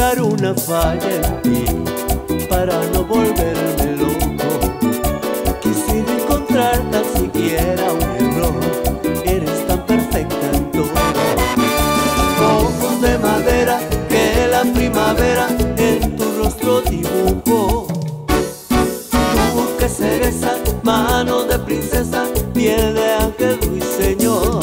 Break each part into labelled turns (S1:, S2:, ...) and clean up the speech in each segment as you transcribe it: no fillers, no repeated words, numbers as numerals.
S1: buscar una falla en ti para no volverme loco. Quisiera encontrar tan siquiera un error. Eres tan perfecta en todo. Ojos de madera que la primavera en tu rostro dibujó. Tu boca es cereza, manos de princesa, piel de ángel ruiseñor.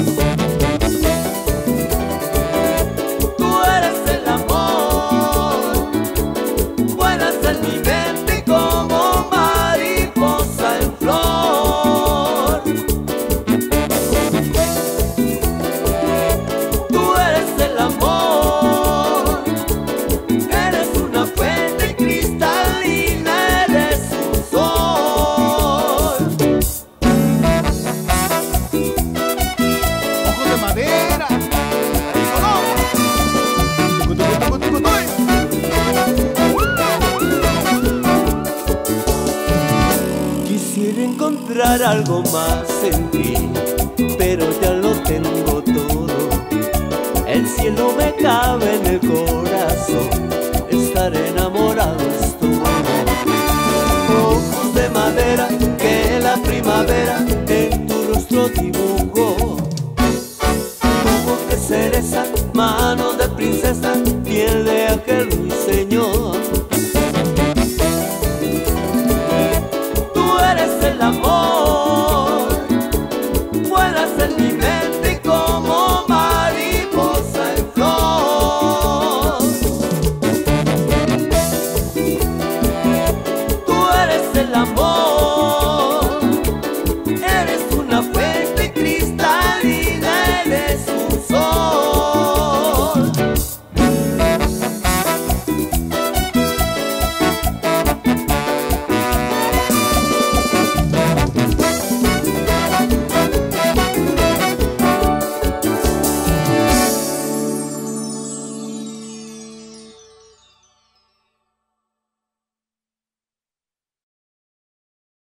S1: Quisiera encontrar algo más en ti, pero ya lo tengo todo. El cielo me cabe en el corazón, estar enamorado es todo. Ojos de madera que la primavera en tu rostro dibuja.